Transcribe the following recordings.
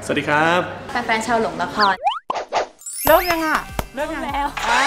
สวัสดีครับแฟนๆชาวหลงละครเลิกยังอ่ะเลิกแล้ว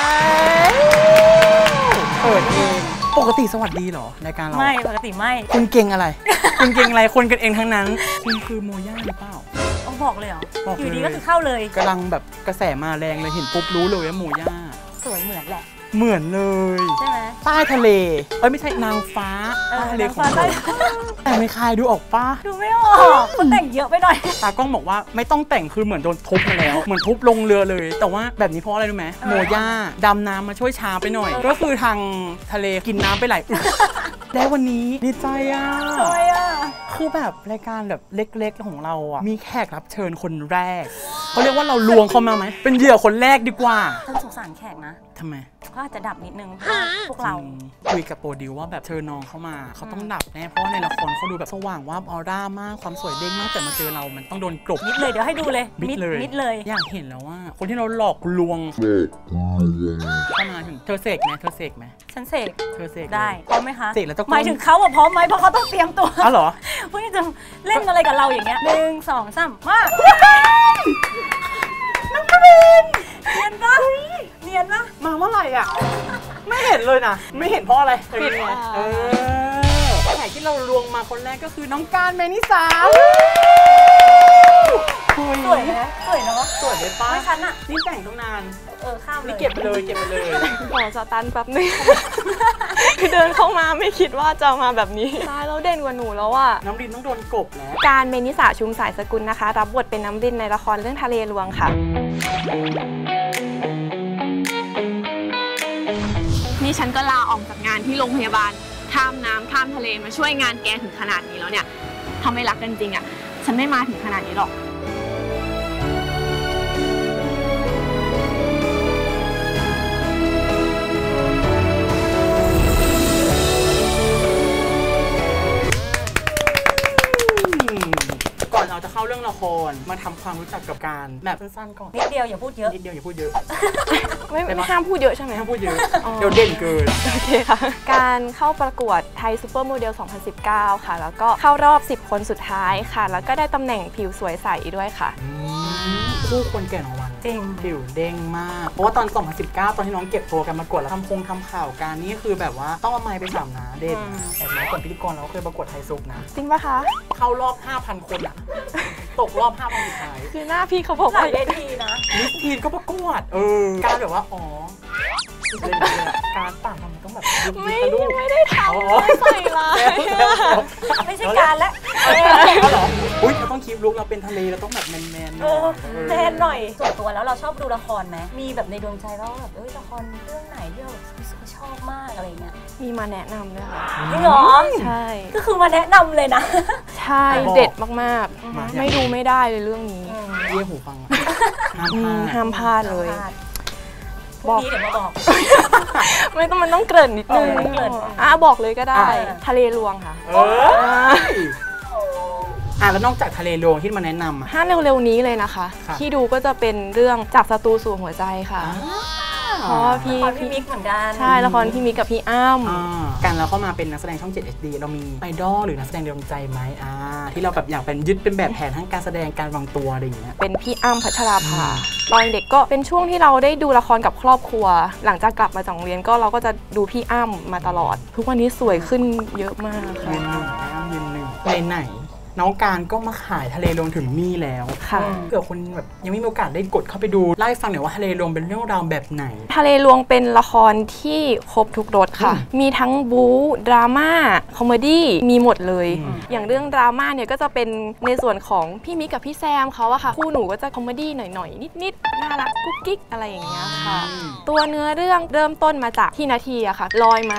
เปิดเองปกติสวัสดีเหรอรายการเราไม่ปกติไม่คุณเก่งอะไรคุณเก่งอะไรคนกันเองทั้งนั้นคุณคือโมย่าหรือเปล่าต้องบอกเลยเหรออยู่ดีก็คือเข้าเลยกำลังแบบกระแสมาแรงเลยเห็นปุ๊บรู้เลยว่าโมย่าสวยเหมือนแหละเหมือนเลยใช่ไหมใต้ทะเลไม่ใช่นางฟ้าใต้ทะเลของเราแต่ไม่คายดูออกปะดูไม่ออกคนแต่งเยอะไปหน่อยตากล้องบอกว่าไม่ต้องแต่งคือเหมือนโดนทุบมาแล้วเหมือนทุบลงเรือเลยแต่ว่าแบบนี้เพราะอะไรรู้ไหมโมย่าดำน้ำมาช่วยช้าไปหน่อยก็คือทางทะเลกินน้ำไปหลายอึกแล้ววันนี้ดีใจคือแบบรายการแบบเล็กๆของเราอ่ะมีแขกรับเชิญคนแรกเขาเรียกว่าเราลวงเขามาไหมเป็นเหยื่อคนแรกดีกว่าท่านสงสารแขกนะทำไมก็อาจจะดับนิดนึงพวกเราคุยกับโปรดิวว่าแบบเชิญน้องเข้ามาเขาต้องดับแน่เพราะว่าในละครเขาดูแบบสว่างว่าออร่ามากความสวยเด้งมากแต่มาเจอเรามันต้องโดนกลบมิดเลยเดี๋ยวให้ดูเลยมิดเลยอยากเห็นแล้วว่าคนที่เราหลอกลวงเข้ามาถึงเธอเสกไหมฉันเสกเธอเสกได้พร้อมไหมคะเสกแล้วต้องหมายถึงเขาพร้อมไหมเพราะเขาต้องเตรียมตัวอ๋อเหรอเพื่อจะเล่นอะไรกับเราอย่างเงี้ย1 2 3มาน้องกรีนเนียนปะมาเมื่อไหร่อ่ะไม่เห็นเลยนะไม่เห็นเพราะอะไรปิดไงแขกที่เราลวงมาคนแรกก็คือน้องการเมนิสาสวยนะสวยเนาะสวยเลยป้าไม่ฉันอะนี่แต่งตั้งนานข้ามเลยนี่เก็บไปเลยขอสตันแป๊บนึงคือเดินเข้ามาไม่คิดว่าจะมาแบบนี้ตายแล้วเด่นกว่าหนูแล้วอ่ะน้ำรินต้องโดนกบแล้วการเมนิสาชุมสายสกุลนะคะรับบทเป็นน้ำรินในละครเรื่องทะเลลวงค่ะนี่ฉันก็ลาออกจากงานที่โรงพยาบาลข้ามน้ำข้ามทะเลมาช่วยงานแกถึงขนาดนี้แล้วเนี่ยถ้าไม่รักกันจริงอ่ะฉันไม่มาถึงขนาดนี้หรอกก่อนเราจะเข้าเรื่องละครมาทำความรู้จักกับการแบบสั้นๆก่อนนิดเดียวอย่าพูดเยอะไม่ห้ามพูดเยอะใช่ไหมห้ามพูดเยอะเดี๋ยวเด่นเกินโอเคค่ะการเข้าประกวดไทยซูเปอร์โมเดล 2019 ค่ะแล้วก็เข้ารอบ10คนสุดท้ายค่ะแล้วก็ได้ตำแหน่งผิวสวยใสด้วยค่ะคู่คนแก่ของวันจริงผิวเด้งมากเพราะว่าตอน 2019 ตอนที่น้องเก็บตัวกันประกวดแล้วทำข่าวการนี่คือแบบว่าต้องเอาไมค์ไป3นะเด่นแต่น้องก่อนพิธีกรเราเคยประกวดไทยซุปนะจริงปะคะเข้ารอบ 5,000 คนอะตกรอบ 5,000 สุดท้ายคือหน้าพี่เขาบอกว่าเวทีนะมิสทีนก็ประกวดการแบบว่าเล่นการต่างมันต้องแบบไม่ได้ทำใส่ร้ายไม่ใช่การแล้วเหรออุ้ยเราต้องคีปลุกเราเป็นทะเลเราต้องแบบแมนแมนหน่อยส่วนตัวแล้วเราชอบดูละครไหมมีแบบในดวงใจว่าแบบละครเรื่องไหนที่เรารู้สึกชอบมากอะไรเงี้ยมีมาแนะนำด้วยค่ะจริงเหรอใช่ก็คือมาแนะนำเลยนะใช่เด็ดมากๆไม่ดูไม่ได้เลยเรื่องนี้เยี่ยหูฟังห้ามพลาดเลยบอกเดี๋ยวมาบอกไม่ต้องมันต้องเกริ่นนิดนึงบอกเลยก็ได้ทะเลลวงค่ะแล้วนอกจากทะเลลวงที่มาแนะนำถ้าเร็วๆนี้เลยนะคะที่ดูก็จะเป็นเรื่องจากศัตรูสู่หัวใจค่ะเพราะพี่มิกเหมือนกันใช่ละครพี่มิกกับพี่อ้ำการเราเข้ามาเป็นนักแสดงช่อง 7 HD เรามีไอดอลหรือนักแสดงในดวงใจไหมที่เราแบบอยากเป็นยึดเป็นแบบแผนทั้งการแสดงการวางตัวอะไรอย่างเงี้ยเป็นพี่อ้ำพัชราภาตอนเด็กก็เป็นช่วงที่เราได้ดูละครกับครอบครัวหลังจากกลับมาจากโรงเรียนก็เราก็จะดูพี่อ้ำมาตลอดทุกวันนี้สวยขึ้นเยอะมากค่ะยืนหนึ่งไหนน้องการก็มาขายทะเลลวงถึงนี่แล้วเผื่อคนแบบยังไม่มีโอกาสได้กดเข้าไปดูไล่ฟังหน่อยว่าทะเลลวงเป็นเรื่องราวแบบไหนทะเลลวงเป็นละครที่ครบทุกรสค่ะมีทั้งบู๊ดราม่าคอมเมดี้มีหมดเลยอย่างเรื่องดราม่าเนี่ยก็จะเป็นในส่วนของพี่มิกกับพี่แซมเขาอะค่ะคู่หนูก็จะคอมเมดี้หน่อยๆนิดๆน่ารักกุ๊กกิ๊กอะไรอย่างเงี้ยค่ะตัวเนื้อเรื่องเริ่มต้นมาจากที่นาทีอะค่ะลอยมา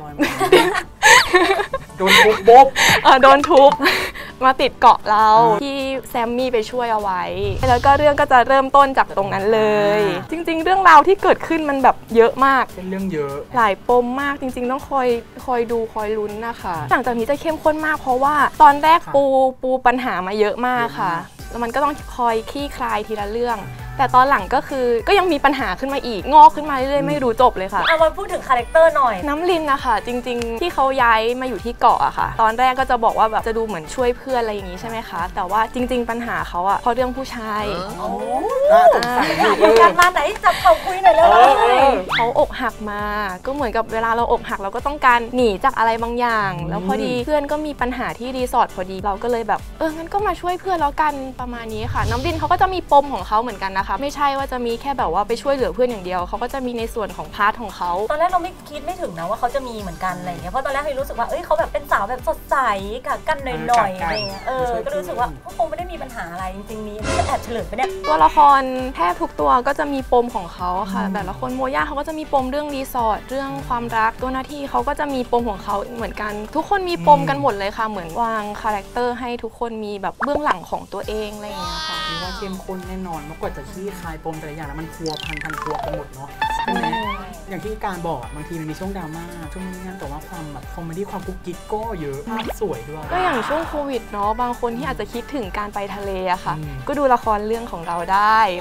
โดนทุบบ๊บโดนทุบมาติดเกาะเราที่แซมมี่ไปช่วยเอาไว้แล้วก็เรื่องก็จะเริ่มต้นจากตรงนั้นเลยจริงๆเรื่องราวที่เกิดขึ้นมันแบบเยอะมากเป็นเรื่องเยอะหลายปมมากจริงๆต้องคอยดูคอยลุ้นนะคะหลังจากนี้จะเข้มข้นมากเพราะว่าตอนแรกปูปัญหามาเยอะมากค่ะแล้วมันก็ต้องคอยคลี่คลายทีละเรื่องแแต่ตอนหลังก็คือก็ยังมีปัญหาขึ้นมาอีกงอกขึ้นมาเรื่อยๆไม่รู้จบเลยค่ะเอามาพูดถึงคาแรคเตอร์หน่อยน้ำลินนะคะจริงๆที่เขาย้ายมาอยู่ที่เกาะอะค่ะตอนแรกก็จะบอกว่าแบบจะดูเหมือนช่วยเพื่อนอะไรอย่างนี้ใช่ไหมคะแต่ว่าจริงๆปัญหาเขาอะเพราะเรื่องผู้ชายสงสัยอยู่เหตุการณ์มาไหนจับเขาคุยหน่อยเลยเขาอกหักมาก็เหมือนกับเวลาเราอกหักเราก็ต้องการหนีจากอะไรบางอย่างแล้วพอดีเพื่อนก็มีปัญหาที่รีสอร์ทพอดีเราก็เลยแบบงั้นก็มาช่วยเพื่อนแล้วกันประมาณนี้ค่ะน้ำลินเขาก็จะมีปมของเขาเหมือนกันนะคะไม่ใช่ว่าจะมีแค่แบบว่าไปช่วยเหลือเพื่อนอย่างเดียวเขาก็จะมีในส่วนของพาร์ทของเขาตอนแรกเราไม่คิดไม่ถึงนะว่าเขาจะมีเหมือนกันอะไรเงี้ยเพราะตอนแรกเรารู้สึกว่าเขาแบบเป็นสาวแบบสดใสกักันหน่อยๆอะไรเงี้ยก็รู้สึกว่าเขาคงไม่ได้มีปัญหาอะไรจริงๆมีจะแอบเฉลยไปเนี่ยตัวละครแทบทุกตัวก็จะมีปมของเขาค่ะแต่ละคนโมย่าเขาก็จะมีปมเรื่องรีสอร์ทเรื่องความรักตัวหน้าที่เขาก็จะมีปมของเขาเหมือนกันทุกคนมีปมกันหมดเลยค่ะเหมือนวางคาแรคเตอร์ให้ทุกคนมีแบบเบื้องหลังของตัวเองอะไรอย่างเงี้ยค่ะมีว่าเข้มข้นแน่นอนเมื่อกว่าจะขี้คายปมแต่ละอย่างแล้วมันพัวพันพัวกันหมดเนาะใช่ไหมอย่างที่การบอกบางทีมันมีช่วงดราม่าช่วงนี้แต่ว่าความแบบคอมเมดี้ความกุ๊กกิ๊กก็เยอะภาพสวยด้วยก็อย่างช่วงโควิดเนาะบางคนที่อาจจะคิดถึงการไปทะเลอะค่ะก็ดูละครเรื่องของเราได้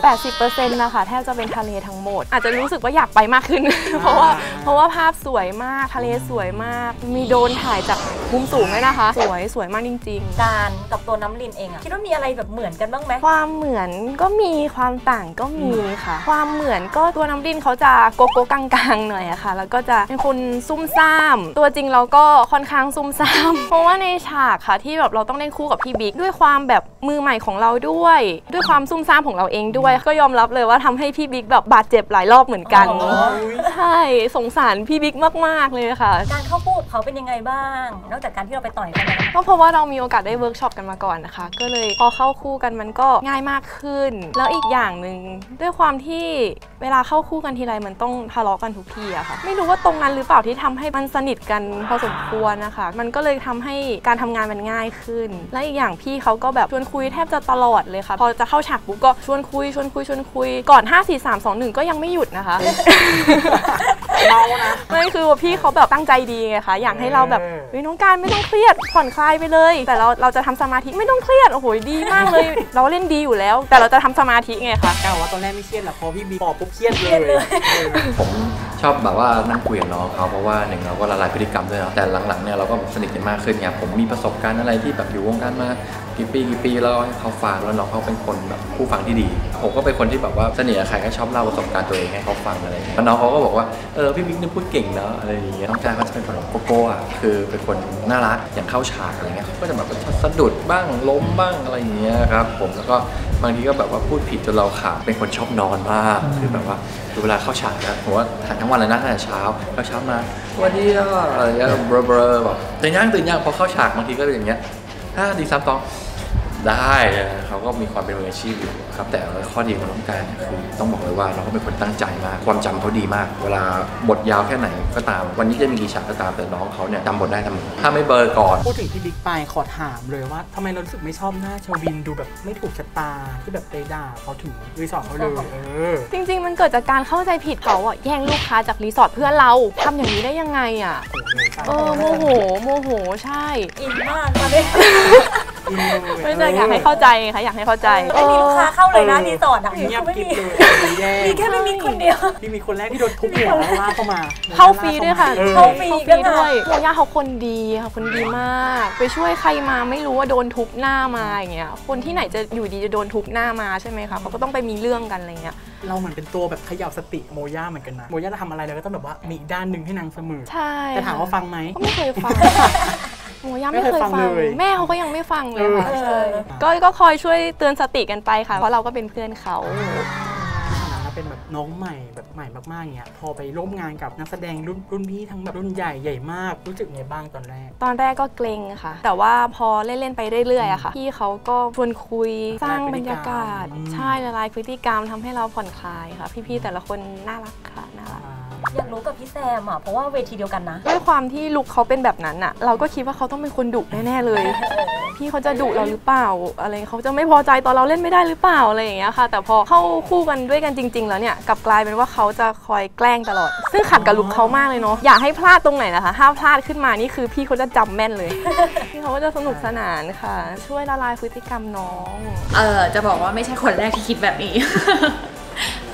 80% นะคะแทบจะเป็นทะเลทั้งหมดอาจจะรู้สึกว่าอยากไปมากขึ้น เพราะว่าภาพสวยมากทะเลสวยมากมีโดรนถ่ายจากมุมสูงเลยนะคะสวยมากจริงๆการกับตัวน้ำลินเองอะคิดว่ามีอะไรแบบเหมือนกันบ้างไหมความเหมือนก็มีความต่างก็มีค่ะความเหมือนก็ตัวน้ำลินเขาจะโกโก้กลางๆหน่อยอะค่ะแล้วก็จะเป็นคนซุ่มซ่ามตัวจริงเราก็ค่อนข้างซุ่มซ่ามเพราะว่าในฉากค่ะที่แบบเราต้องเล่นคู่กับพี่บิ๊กด้วยความแบบมือใหม่ของเราด้วยความซุ่มซ่ามของเราเองด้วยก็ยอมรับเลยว่าทำให้พี่บิ๊กแบบบาดเจ็บหลายรอบเหมือนกันใช่สงสารพี่บิ๊กมากๆเลยค่ะการเข้าคู่กับเขาเป็นยังไงบ้างนอกจากการที่เราไปต่อยกันก็เพราะว่าเรามีโอกาสได้เวิร์กช็อปกันมาก่อนนะคะก็เลยพอเข้าคู่กันมันก็ง่ายมากขึ้นแล้วอีกอย่างหนึ่งด้วยความที่เวลาเข้าคู่กันทีไรมันต้องทะเลาะกันทุกทีอะค่ะไม่รู้ว่าตรงนั้นหรือเปล่าที่ทำให้มันสนิทกันพอสมควรนะคะมันก็เลยทำให้การทำงานมันง่ายขึ้นและอีกอย่างพี่เขาก็แบบชวนคุยแทบจะตลอดเลยค่ะพอจะเข้าฉากปุ๊บก็ชวนคุยก่อน5 4 3 2 1ก็ยังไม่หยุดนะคะเมานะไม่คือว่าพี่เขาแบบตั้งใจดีไงคะอยากให้เราแบบน้องการไม่ต้องเครียดผ่อนคลายไปเลยแต่เราจะทำสมาธิไม่ต้องเครียดโอ้โหดีมากเลยเราเล่นดีอยู่แล้วแต่เราจะทำสมาธิไงคะก้าวว่าตอนแรกไม่เครียดหรอกพอพี่บีบอกปุ๊บเครียดเลยผมชอบแบบว่านั่งคุยกับน้องเขาเพราะว่าหนึ่งเราก็ละลายพฤติกรรมด้วยเนาะแต่หลังๆเนี่ยเราก็สนิทกันมากขึ้นไงผมมีประสบการณ์อะไรที่แบบอยู่วงการมากี่ปีแล้วให้เขาฟังแล้วน้องเขาเป็นคนแบบผู้ฟังที่ดีผมก็เป็นคนที่แบบว่าสนิทกับใครก็ชอบเล่าประสบการณ์ตัวเองให้เขาฟังอะไรอย่างเงี้ยน้องเขาก็บอกว่าพี่บิ๊กนี่พูดเก่งเนาะอะไรอย่างเงี้ยน้องการเขาจะเป็นคนโกโก้อ่ะคือเป็นคนน่ารักอย่างเข้าฉากอะไรเงี้ยเขาก็จะแบบสะดุดบ้างล้มบ้างอะไรอย่างเงี้ยครับผมแล้วก็บางทีก็แบบว่าพูดผิดจนเราขำเป็นคนชอบนอนมากคือแบบว่าเวลาเข้าฉากนะผมว่าถ่ายทั้งวันเลยนะตั้งแต่เช้ามาวันนี้ก็อะไรเงี้ยเบลอแบบตื่นยังพอเข้าฉากบางทีก็อย่างเงี้ยดีซ้ำต้องได้เขาก็มีความเป็นมืออาชีพอยู่ครับแต่ข้อดีของน้องการคือต้องบอกเลยว่าน้องเขาเป็นคนตั้งใจมากความจำเขาดีมากเวลาบทยาวแค่ไหนก็ตามวันนี้จะมีกี่ฉากก็ตามแต่น้องเขาเนี่ยจำบทได้ทั้งหมดถ้าไม่เบอร์ก่อนพูดถึงพี่บิ๊กไปขอถามเลยว่าทำไมเรารู้สึกไม่ชอบหน้าชวินดูแบบไม่ถูกชะตาที่แบบไปด่าเขาถึงรีสอร์ทเขาเลยจริงๆมันเกิดจากการเข้าใจผิดเขาอะแย่งลูกค้าจากรีสอร์ทเพื่อนเราทำอย่างนี้ได้ยังไงอะโมโหใช่อินมากตอนนี้ไม่ใช่อยากให้เข้าใจค่ะอยากให้เข้าใจไม่มีลูกค้าเข้าเลยนะรีสอร์ทอะไม่มีมีแค่ไม่มีคนเดียวพี่มีคนแรกที่โดนทุบหัวลากเข้ามาเข้าฟรีด้วยค่ะเข้าฟรีด้วยโมย่าเขาคนดีค่ะคนดีมากไปช่วยใครมาไม่รู้ว่าโดนทุบหน้ามาอย่างเงี้ยคนที่ไหนจะอยู่ดีจะโดนทุบหน้ามาใช่ไหมคะเขาก็ต้องไปมีเรื่องกันอะไรเงี้ยเราเหมือนเป็นตัวแบบเขย่าสติโมย่าเหมือนกันนะโมย่าจะทำอะไรเราก็ต้องแบบว่ามีอีกด้านหนึ่งให้นางเสมอใช่แต่ถามว่าฟังไหมก็ไม่เคยฟังโมย่าไม่เคยฟังแม่เขาก็ยังไม่ฟังเลยค่ะก็คอยช่วยเตือนสติกันไปค่ะเพราะเราก็เป็นเพื่อนเขาเป็นแบบน้องใหม่แบบใหม่มากๆเงี้ยพอไปร่วมงานกับนักแสดงรุ่นพี่ทั้งแบบรุ่นใหญ่มากรู้สึกไงบ้างตอนแรกก็เกรงค่ะแต่ว่าพอเล่นไปเรื่อยๆอะค่ะพี่เขาก็ชวนคุยสร้างบรรยากาศใช่ละลายพฤติกรรมทำให้เราผ่อนคลายค่ะพี่ๆแต่ละคนน่ารักค่ะน่ารักอยากรู้กับพี่แซมอ่ะเพราะว่าเวทีเดียวกันนะด้วยความที่ลุคเขาเป็นแบบนั้นอะเราก็คิดว่าเขาต้องเป็นคนดุแน่ๆเลยพี่เขาจะดุเราหรือเปล่าอะไรเขาจะไม่พอใจตอนเราเล่นไม่ได้หรือเปล่าอะไรอย่างเงี้ยค่ะแต่พอเข้าคู่กันด้วยกันจริงๆแล้วเนี่ยกลับกลายเป็นว่าเขาจะคอยแกล้งตลอดซึ่งขัดกับลุคเขามากเลยเนาะอยากให้พลาดตรงไหนนะคะถ้าพลาดขึ้นมานี่คือพี่เขาจะจำแม่นเลยพี่เขาก็จะสนุกสนานค่ะช่วยละลายพฤติกรรมน้องจะบอกว่าไม่ใช่คนแรกที่คิดแบบนี้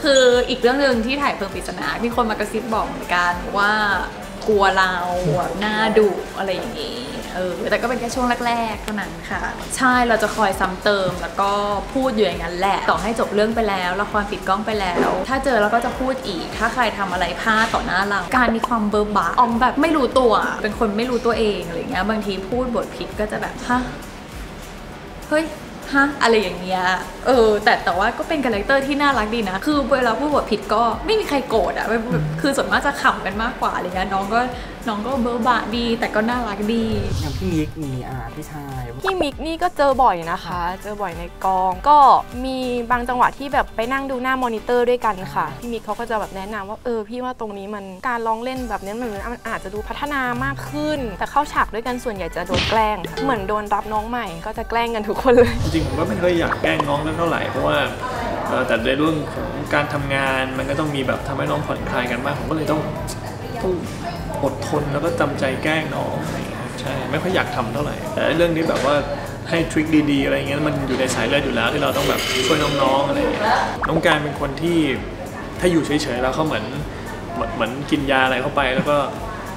คืออีกเรื่องหนึ่งที่ถ่ายเพลิงปริศนามีคนมากระซิบบอกเหมือนกันว่ากลัวเราหน้าดุอะไรอย่างนี้แต่ก็เป็นแค่ช่วงแรกๆเท่านั้นค่ะใช่เราจะคอยซ้ำเติมแล้วก็พูดอยู่อย่างนั้นแหละต่อให้จบเรื่องไปแล้วละครปิดกล้องไปแล้วถ้าเจอเราก็จะพูดอีกถ้าใครทำอะไรพลาดต่อหน้าเราการมีความเบอร์บาออมแบบไม่รู้ตัวเป็นคนไม่รู้ตัวเองอะไรเงี้ยบางทีพูดบทผิดก็จะแบบฮะเฮ้ยฮะอะไรอย่างเงี้ยแต่ว่าก็เป็นคาแรคเตอร์ที่น่ารักดีนะคือเวลาพูดบทผิดก็ไม่มีใครโกรธอ่ะคือส่วนมากจะขำกันมากกว่าอะไรเงี้ยน้องก็เบอร์บาดีแต่ก็น่ารักดีอย่างพี่มิกมีพี่ชายพี่มิกนี่ก็เจอบ่อยนะคะเจอบ่อยในกองก็มีบางจังหวะที่แบบไปนั่งดูหน้ามอนิเตอร์ด้วยกันค่ะพี่มิกเขาก็จะแบบแนะนำว่าพี่ว่าตรงนี้มันการร้องเล่นแบบนี้มันอาจจะดูพัฒนามากขึ้นแต่เข้าฉากด้วยกันส่วนใหญ่จะโดนแกล้งเหมือนโดนรับน้องใหม่ก็จะแกล้งกันทุกคนเลยจริงๆผมก็ไม่ค่อยอยากแกล้งน้องเท่าไหร่เพราะว่าแต่ในเรื่องของการทำงานมันก็ต้องมีแบบทำให้น้องผ่อนคลายกันบ้างผมก็เลยต้องอดทนแล้วก็จำใจแกล้งน้องอะไรอย่างเงี้ยใช่ไม่ค่อยอยากทำเท่าไหร่แต่เรื่องนี้แบบว่าให้ทริคดีๆอะไรเงี้ยมันอยู่ในสายเลือดอยู่แล้วที่เราต้องแบบช่วยน้องๆอะไรอย่างเงี้ยน้องการเป็นคนที่ถ้าอยู่เฉยๆแล้วเขาเหมือนกินยาอะไรเข้าไปแล้วก็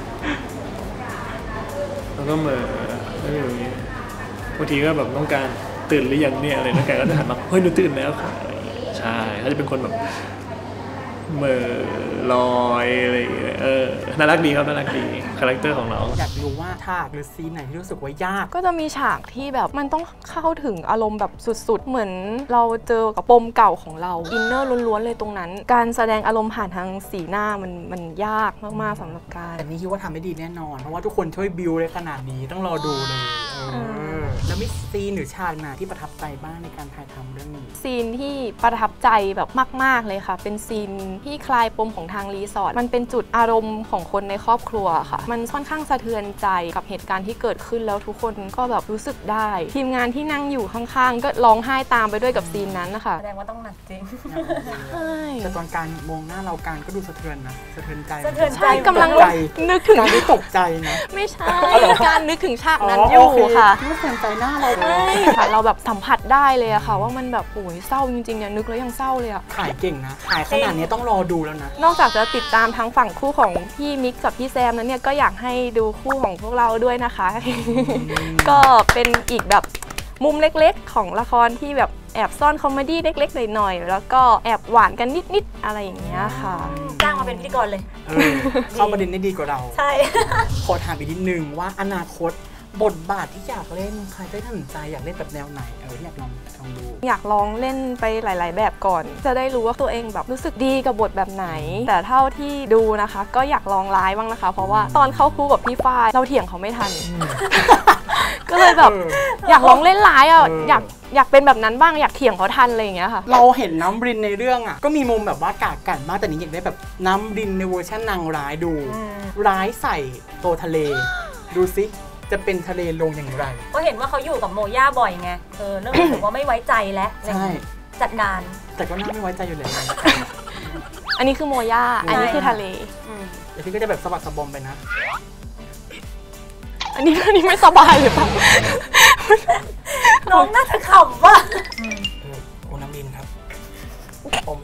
เหม่ออย่างเงี้ยบางทีก็แบบน้องการตื่นหรือยังเนี่ยอะไรน้องการก็จะหันมาเฮ้ยหนูตื่นแล้วค่ะอะไรอย่างเงี้ยใช่เขาจะเป็นคนแบบเมื่อลอยอะไรน่ารักดีครับน่ารักดีคาแรคเตอร์ของน้องอยากรู้ว่าฉากหรือซีนไหนที่รู้สึกว่ายากก็จะมีฉากที่แบบมันต้องเข้าถึงอารมณ์แบบสุดๆเหมือนเราเจอกับปมเก่าของเราอินเนอร์ล้วนๆเลยตรงนั้นการแสดงอารมณ์ผ่านทางสีหน้ามันยากมากๆสำหรับการแต่นี่คิดว่าทำได้ดีแน่นอนเพราะว่าทุกคนช่วยบิวเลยขนาดนี้ต้องรอดูเลยแล้วมีซีนหรือฉากไหนที่ประทับใจบ้างในการถ่ายทำเรื่องนี้ซีนที่ประทับใจแบบมากๆเลยค่ะเป็นซีนที่คลายปมของทางรีสอร์ทมันเป็นจุดอารมณ์ของคนในครอบครัวค่ะมันค่อนข้างสะเทือนใจกับเหตุการณ์ที่เกิดขึ้นแล้วทุกคนก็แบบรู้สึกได้ทีมงานที่นั่งอยู่ข้างๆก็ร้องไห้ตามไปด้วยกับซีนนั้นนะคะแสดงว่าต้องหนักจริงใช่แต่ตอนการมองหน้าเราการก็ดูสะเทือนนะสะเทือนใจกำลังนึกถึงการที่ตกใจนะไม่ใช่การนึกถึงฉากนั้นอยู่ค่ะที่สะเทือนใจหน้าเราใช่ค่ะเราแบบสัมผัสได้เลยอะค่ะว่ามันแบบโอ้ยเศร้าจริงๆเนี่ยนึกแล้วยังเศร้าเลยอะถ่ายเก่งนะถ่ายขนาดนี้ต้องรอดูแล้วนะนอกจากจะติดตามทั้งฝั่งคู่ของพี่มิกกับพี่แซมนั้นเนี่ยก็อยากให้ดูคู่ของพวกเราด้วยนะคะก็เป็นอีกแบบมุมเล็กๆของละครที่แบบแอบซ่อนคอมเมดี้เล็กๆหน่อยๆแล้วก็แอบหวานกันนิดๆอะไรอย่างเงี้ยค่ะจ้างมาเป็นพิธีกรเลยเข้าประเด็นได้ดีกว่าเราใช่ขอถามอีกนิดนึงว่าอนาคตบทบาทที่อยากเล่นใครได้ตัดสินใจอยากเล่นแบบแนวไหนอยากลองดูอยากลองเล่นไปหลายๆแบบก่อนจะได้รู้ว่าตัวเองแบบรู้สึกดีกับบทแบบไหนแต่เท่าที่ดูนะคะก็อยากลองร้ายบ้างนะคะเพราะว่าตอนเข้าคู่กับพี่ฝ้ายเราเถียงเขาไม่ทันก็เลยแบบอยากลองเล่นร้ายอยากเป็นแบบนั้นบ้างอยากเถียงเขาทันอะไรอย่างเงี้ยค่ะเราเห็นน้ำรินในเรื่องอ่ะก็มีมุมแบบว่ากากกันมากแต่นี้อยากได้แบบน้ำรินในเวอร์ชันนางร้ายดูร้ายใส่โตทะเลดูซิจะเป็นทะเลลงอย่างไรก็เห็นว่าเขาอยู่กับโมย่าบ่อยไงเริ่มรู้สึกว่าไม่ไว้ใจแล้วใช่จัดการแต่ก็น่าไม่ไว้ใจอยู่เลยอันนี้คือโมย่าอันนี้คือทะเลเดี๋ยวพี่ก็จะแบบสะบัดสะบอมไปนะอันนี้ไม่สบายหรือเปล่าน้องน่าจะขำว่ะคุณน้ำดินครับผม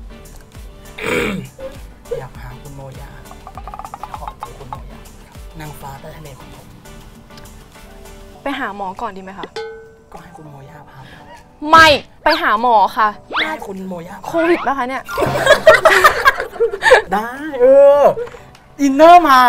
อยากหาคุณโมย่าขอเจอคุณโมย่านางฟ้าใต้ทะเลของผมไปหาหมอก่อนดีไหมคะก็ให้คุณโมย่าพาไม่ไปหาหมอค่ะให้คุณโมย่าโควิดป่ะคะเนี่ยได้อินเนอร์มา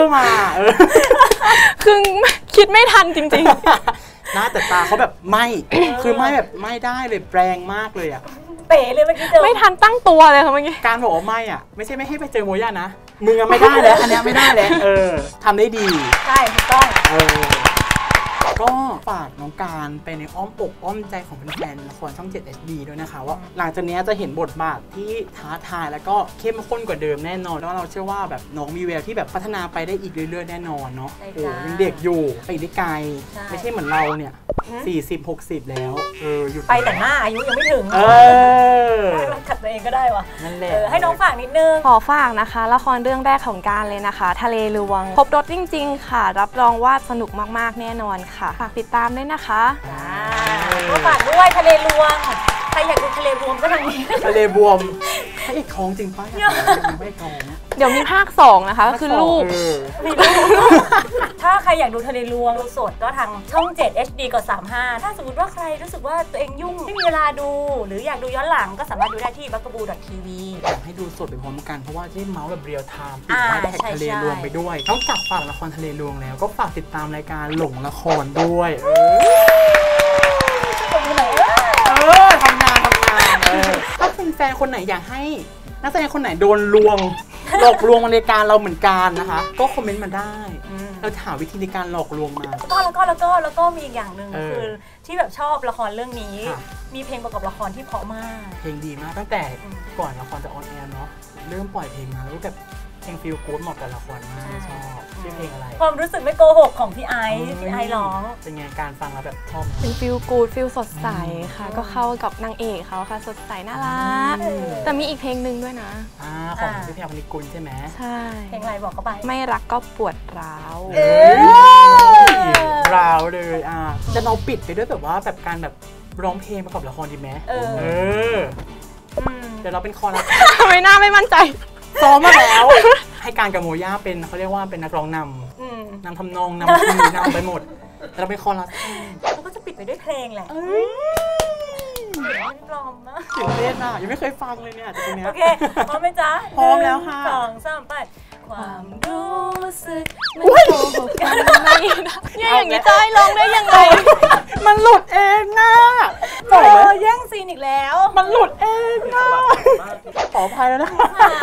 คือคิดไม่ทันจริงๆหน้าแต่ตาเขาแบบไม่คือไม่แบบไม่ได้เลยแปลงมากเลยอ่ะเป๋เลยเมื่อกี้เจอไม่ทันตั้งตัวเลยค่ะเมื่อกี้การบอกว่าไม่อ่ะไม่ใช่ไม่ให้ไปเจอโมย่านะมึงไม่ได้แล้วอันนี้ไม่ได้แล้วทำได้ดีใช่ถูกต้องก็ฝากน้องการไปในอ้อมอกอ้อมใจของแฟนๆละครช่อง 7 HD ด้วยนะคะว่าหลังจากนี้จะเห็นบทบาทที่ท้าทายแล้วก็เข้มข้นกว่าเดิมแน่นอนแล้วเราเชื่อว่าแบบน้องมีแววที่แบบพัฒนาไปได้อีกเรื่อยๆแน่นอนเนาะยังเด็กอยู่ไปได้ไกลไม่ใช่เหมือนเราเนี่ย40-60แล้วอยู่ไปแต่หน้าอายุยังไม่ถึงให้มันขัดตัวเองก็ได้วะนั่นแหละให้น้องฝากนิดนึงขอฝากนะคะละครเรื่องแรกของการเลยนะคะทะเลลวงครบรสจริงๆค่ะรับรองว่าสนุกมากๆแน่นอนค่ะฝากติดตามด้วยนะคะก็ฝากด้วยทะเลลวงใครอยากดูทะเลบวมก็ทางนี้ทะเลบวมพระเอกท้องจริงปะอยากรู้พระเอกท้องเดี๋ยวมีภาค 2 นะคะก็คือลูกถ้าใครอยากดูทะเลลวงสดก็ทางช่อง 7 HD กด35ถ้าสมมติว่าใครรู้สึกว่าตัวเองยุ่งไม่มีเวลาดูหรืออยากดูย้อนหลังก็สามารถดูได้ที่ bugaboo.tv อยากให้ดูสดไปพร้อมกันเพราะว่าที่เมาส์แบบเรียลไทม์ติดแฮชแท็กทะเลลวงไปด้วยนอกจากฝากละครทะเลลวงแล้วก็ฝากติดตามรายการหลงละครด้วยทำงานถ้าเป็นแฟนคนไหนอยากให้นักแสดงคนไหนโดนลวงหลอกลวงรายการเราเหมือนกันนะคะก็คอมเมนต์มาได้เราจะหาวิธีในการหลอกลวงมาแล้วก็มีอีกอย่างหนึ่งคือที่แบบชอบละครเรื่องนี้มีเพลงประกอบละครที่เพราะมากเพลงดีมากตั้งแต่ก่อนละครจะออนแอร์เนาะเริ่มปล่อยเพลงมาแล้วแบบเพลงฟีลกู๊ดเหมาะกับละครมากชอบชื่อเพลงอะไรความรู้สึกไม่โกหกของพี่ไอซ์ร้องเป็นไงการฟังแล้วแบบชอบเป็นฟีลกู๊ดฟีลสดใสค่ะก็เข้ากับนางเอกเขาค่ะสดใสน่ารักแต่มีอีกเพลงหนึ่งด้วยนะของพี่แพรวนิกุลใช่ไหมใช่เพลงอะไรบอกเข้าไปไม่รักก็ปวดร้าวร้าวเลยจะเราปิดไปด้วยแบบว่าแบบการแบบร้องเพลงประกอบละครดีไหมเดี๋ยวเราเป็นคอรัสไม่น่าไม่มั่นใจซ้อมมาแล้วให้การกับโมย่าเป็นเขาเรียกว่าเป็นนักร้องนำทำนองนำไปหมดแต่เราเป็นคอรัสเราก็จะปิดไปด้วยเพลงแหละปลอมนะตื่นเต้นยังไม่เคยฟังเลยเนี่ยตรงนี้โอเคพร้อมไหมจ๊ะพร้อมแล้วค่ะ 2 3ไปความรู้สึกมันโกหกกันไม่ได้อย่างนี้จะให้ร้องได้ยังไงมันหลุดเองแย่งซีนอีกแล้วมันหลุดเองขออภัยแล้วนะ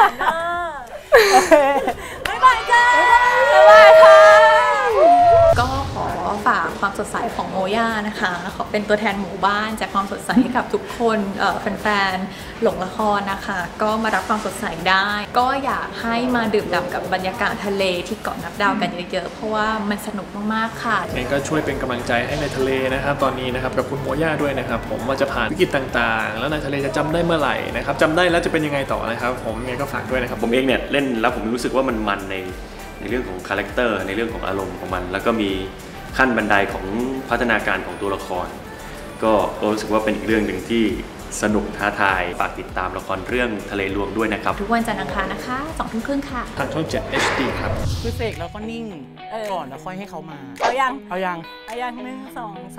บ๊ายบายจ้าบ๊ายบายค่ะก็ขอฝากความสดใสของโมย่านะคะขอเป็นตัวแทนหมู่บ้านแจกความสดใสให้กับทุกคนแฟนๆหลงละครนะคะก็มารับความสดใสได้ก็อยากให้มาดื่มด่ำกับบรรยากาศทะเลที่เกาะนับดาวกันเยอะๆเพราะว่ามันสนุกมากๆค่ะงั้นก็ช่วยเป็นกำลังใจให้ในทะเลนะครับตอนนี้นะครับกับคุณโมย่าด้วยนะครับผมว่าจะผ่านวิกฤตต่างๆแล้วในทะเลจะจำได้เมื่อไหร่นะครับจำได้แล้วจะเป็นยังไงต่อนะครับผมงั้นก็ฝากด้วยนะครับผมเองเนี่ยเล่นแล้วผมรู้สึกว่ามันในเรื่องของคาแรคเตอร์ในเรื่องของอารมณ์ของมันแล้วก็มีขั้นบันไดของพัฒนาการของตัวละครก็รู้สึกว่าเป็นอีกเรื่องหนึ่งที่สนุกท้าทายฝากติดตามละครเรื่องทะเลลวงด้วยนะครับทุกวันจันทร์อังคารนะคะ 20:30 น.ค่ะทางช่อง 7 HD ครับคือเสกแล้วก็นิ่งก่อนแล้วค่อยให้เขามาเอายัง1 2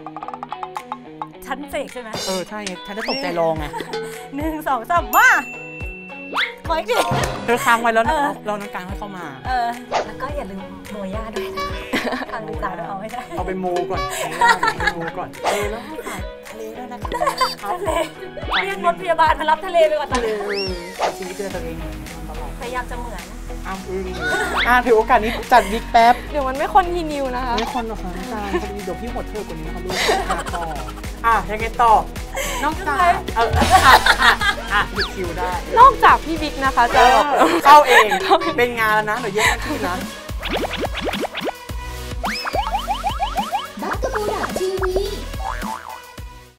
3ฉันเสกใช่ไหมใช่ฉันจะตกใจลองไง 1 2 3มาขออีกทีเธอค้างไว้แล้วนะเราน้ำกลางให้เข้ามาแล้วก็อย่าลืมโมย่าด้วยนะทางดูตาเอาไม่ได้เอาไปโมก่อนโมก่อนแล้วให้ถ่ายทะเลด้วยนะคะทะเลเรียกรถพยาบาลมารับทะเลไปก่อนตอนนี้ชีวิตตัวเองพยายามจะเหมือนถือโอกาสนี้จัดวิกแป๊บเดี๋ยวมันไม่คนทีนิวนะคะไม่คนหรอกค่ะอาจารย์พอดีเดี๋ยวพี่หมดเธอกว่านี้นะคะลูกยังไงต่อนอกจากหยุดคิวได้นอกจากพี่บิ๊กนะคะจะเข้าเองเป็นงานแล้วนะเดี๋ยวแยกกันที่นะ